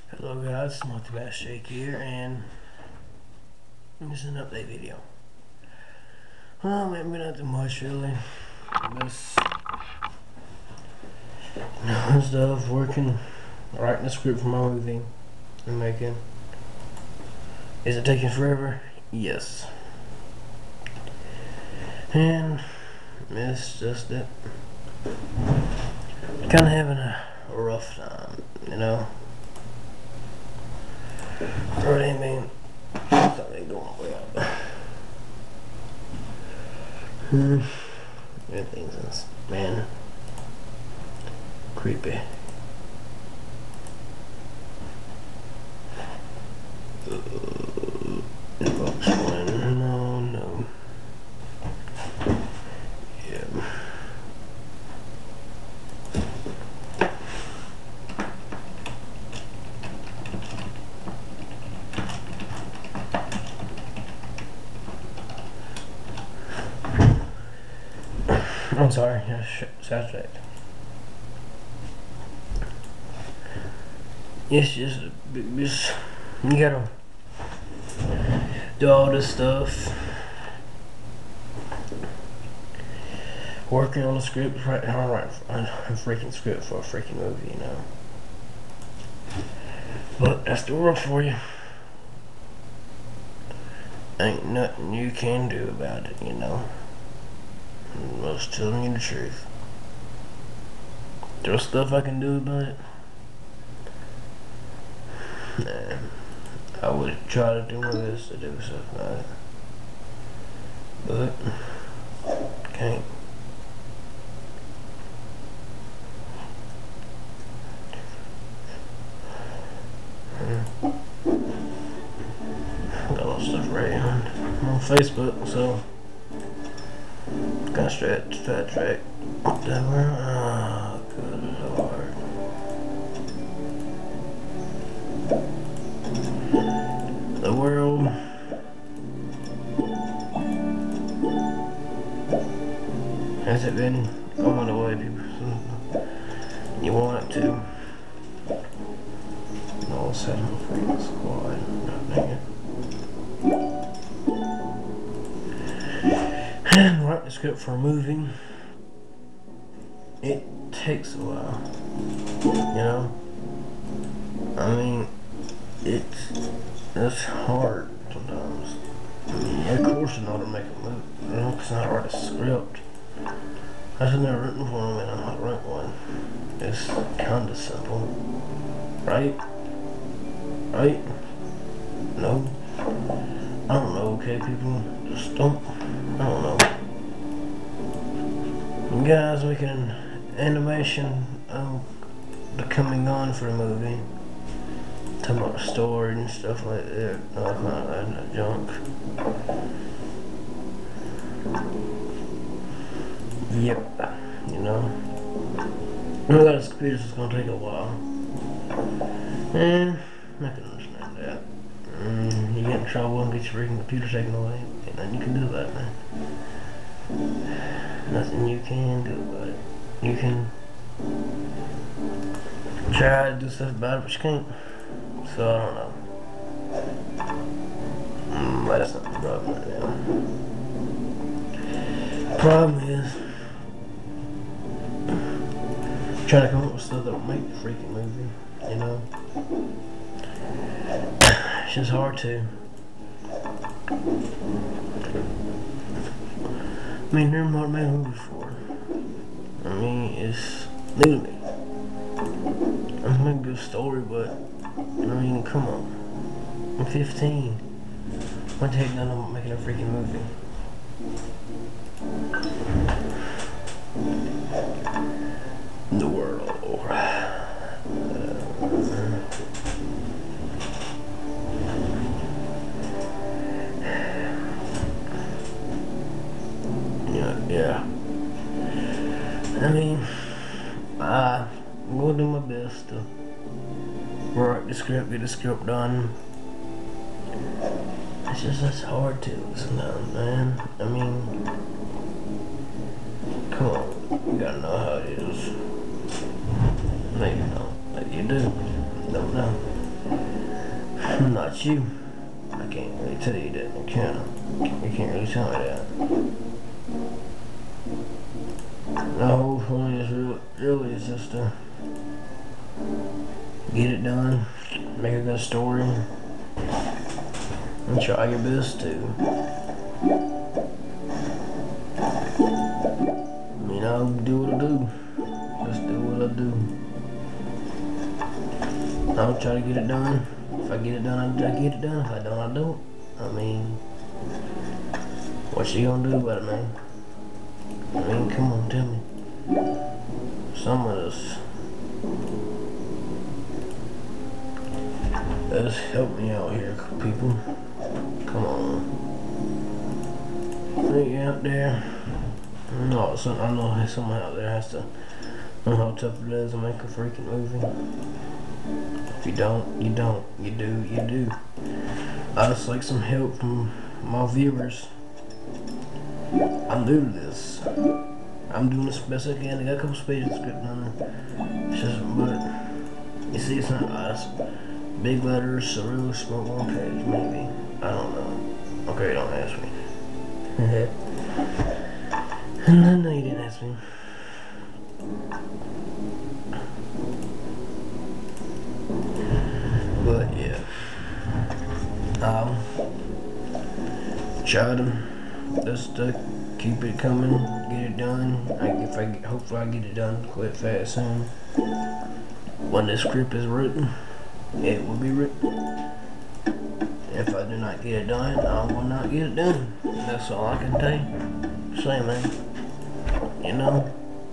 Hello guys, Multibass Shake here, and this is an update video. Well, maybe not too much really. Just stuff, working, writing the script for my movie I'm making. Is it taking forever? Yes. And it's just that kind of having a rough time, you know. Really, I mean, something going way up. Everything's, man, creepy. No. Yeah. I'm sorry, sidetracked. It's just you gotta do all this stuff. Working on a script, write a freaking script for a freaking movie, you know. But that's the world for you. Ain't nothing you can do about it, you know. I'm just telling you the truth. There's stuff I can do about it. Nah, I would try to do my best to do stuff about it, but can't. Got a lot of stuff right on Facebook, so kind of sidetracked. Whatever. Oh, good lord. The world has it been going the way people you want it to. All set on freaking squad. Dang it. And write the script for a movie. It takes a while. You know? I mean, it's hard sometimes. I mean, of course, in order to make a movie, you know, because I write a script. I've never written one, and I'm not write one. It's kinda simple, right? Right? No? I don't know, okay, people? Just don't. I don't know. You guys making an animation of the coming on for a movie. Talking about the story and stuff like that. No, it's not that junk. Yep. You know? I know that computer's is gonna take a while. And I can understand that. You get in trouble and get your freaking computer taken away. Ain't nothing you can do about it, man. Nothing you can do about it. You can try to do stuff about it, but you can't. So I don't know. But that's not the problem right now. Problem is trying to come up with stuff that'll make the freaking movie, you know? It's just hard to. I mean, never mind made a movie before. I mean, it's new to me. I'm making a good story, but I mean, come on. I'm 15. What the heck done I'm making a freaking movie? The world. Yeah. I mean, I'm gonna do my best to write the script, get the script done. It's hard to sometimes, man. I mean, come on, you gotta know how it is. Maybe not. Maybe you do. Don't know. Not you. I can't really tell you that, can I? You can't really tell me that. The whole point is really is just to get it done, make a good story, and try your best to. I mean, I'll do what I do. Just do what I do. I'll try to get it done. If I get it done, I get it done. If I don't, I don't. I mean, what you gonna do about it, man? I mean, come on, tell me. Some of us. Just help me out here, people. Come on. Think out there. No, I know someone out there has to know how tough it is to make a freaking movie. If you don't, you don't. You do, you do. I just like some help from my viewers. I'm new to this. I'm doing the best I can. I got a couple pages of script on it. It's just, but you see, it's not big letters, so really small one page, maybe. I don't know. Okay, don't ask me. No, you didn't ask me. But yeah, try to just keep it coming, get it done. Hopefully I get it done quite fast soon. When the script is written, it will be written. If I do not get it done, I will not get it done. That's all I can say, man. You know,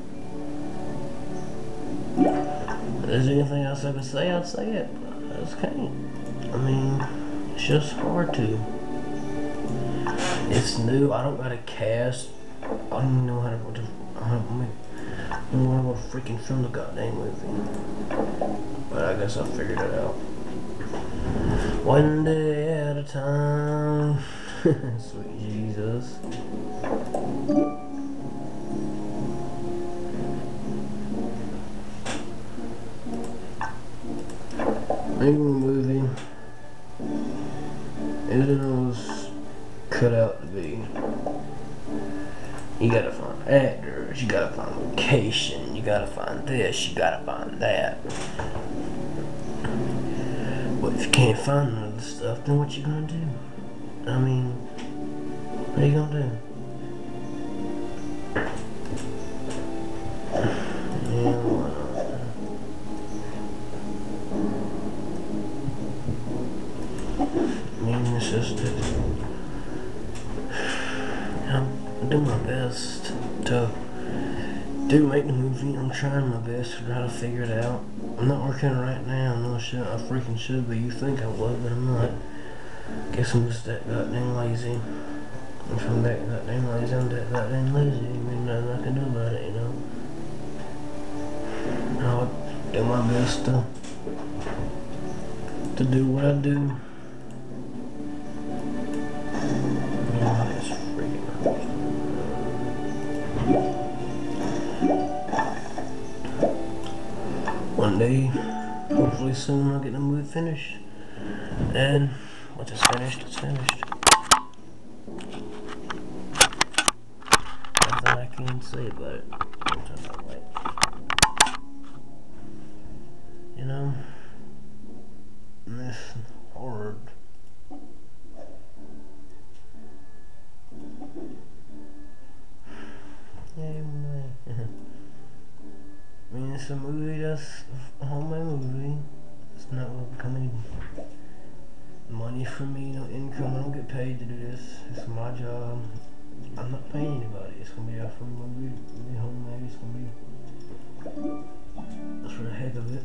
if there's anything else I can say, I'd say it. But I just can't. I mean, it's just hard to. It's new. I don't got a cast. I don't even know how to freaking film the goddamn movie. But I guess I figured it out. One day at a time. Sweet Jesus. Making a movie isn't always cut out to be. You gotta find actors, you gotta find location, you gotta find this, you gotta find that. But if you can't find none of this stuff, then what you gonna do? I mean, what are you gonna do? Yeah, why not? I mean, it's just that I'm doing my best to make the movie. I'm trying my best to try to figure it out. I'm not working right now. No shit, I freaking should be. You think I would, but I'm not. Guess I'm just that goddamn lazy. If I'm that goddamn lazy, I'm that goddamn lazy. I mean, nothing I can do about it, you know. I'll do my best to do what I do. One day, hopefully soon, I'll get the movie finished. And once it's finished, it's finished. Nothing I can say about it. You know, and it's hard. Yeah, man. I mean, it's a movie that's a homemade movie. It's not coming money for me, no income. I don't get paid to do this. It's my job. I'm not paying anybody. It's gonna be a free movie. It's gonna be homemade. It's gonna be just for the heck of it.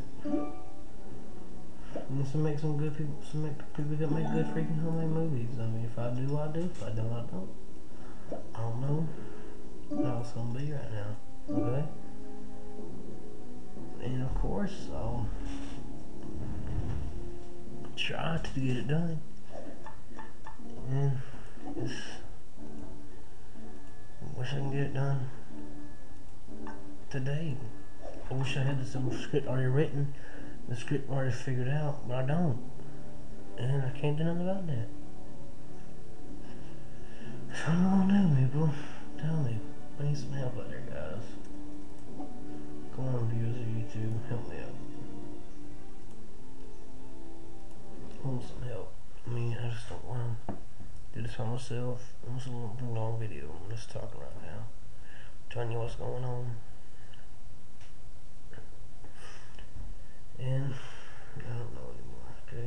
And to make some good people, people that make good freaking homemade movies. I mean, if I do, I do. If I don't, I don't. I don't know how it's gonna be right now. Okay. And of course, I'll try to get it done. And I wish I can get it done today. I wish I had the script already written, the script already figured out, but I don't. And I can't do nothing about that. So what am I gonna do, people? Tell me. I need some help out there, guys. Come on, viewers of YouTube, help me out. I want some help. I mean, I just don't want to do this by myself. I'm just a long video. I'm just talking right now. Telling you what's going on. And I don't know anymore, okay?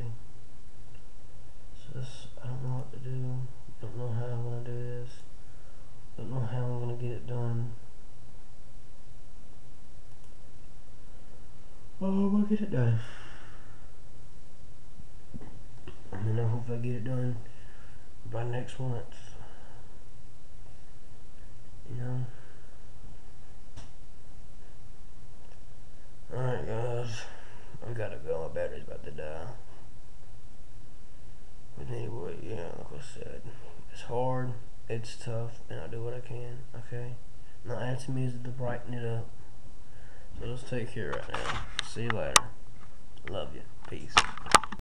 So this, I don't know what to do. Don't know how I'm gonna do this. Don't know how I'm gonna get it done. Oh, I'm gonna get it done. And I hope I get it done by next month. You know? Alright, guys. I gotta go. My battery's about to die. But anyway, yeah, like I said, it's hard, it's tough, and I do what I can, okay? Now add some music to brighten it up. So let's take care right now. See you later. Love you. Peace.